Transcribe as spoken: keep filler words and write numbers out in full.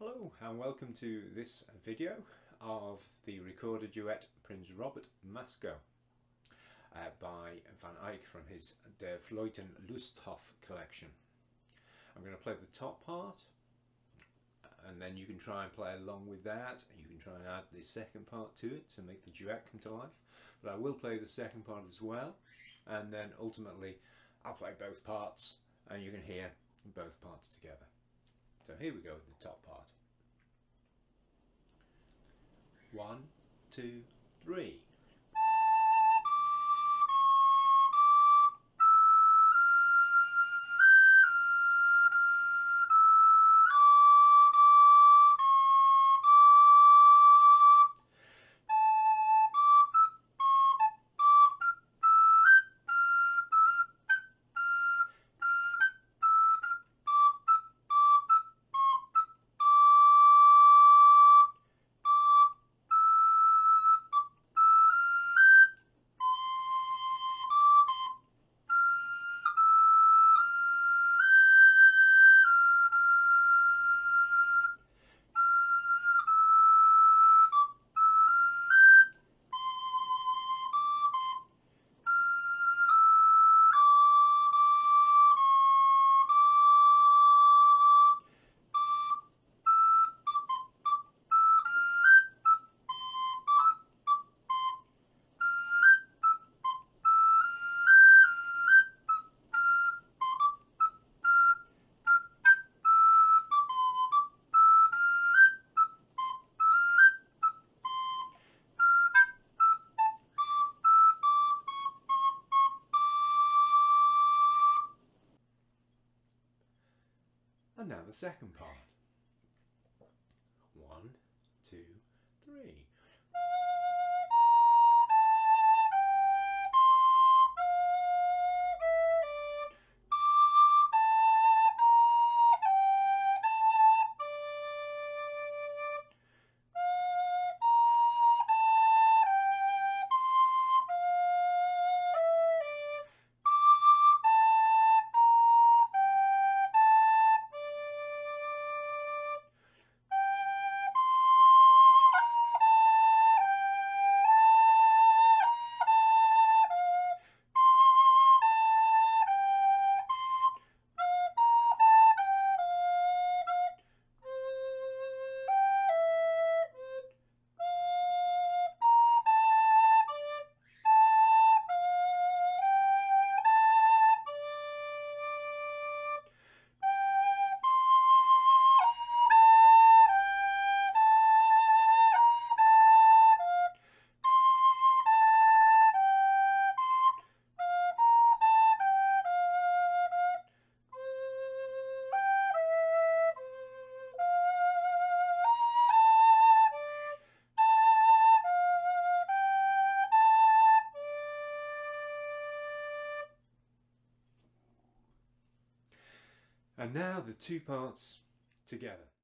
Hello and welcome to this video of the recorded duet Prince Robert Masco uh, by Van Eyck from his Der Fleuten Lusthof collection. I'm going to play the top part and then you can try and play along with that. You can try and add the second part to it to make the duet come to life, but I will play the second part as well, and then ultimately I'll play both parts and you can hear both parts together. So here we go with the top part. One, two, three. And now the second part. One, two, three. And now the two parts together.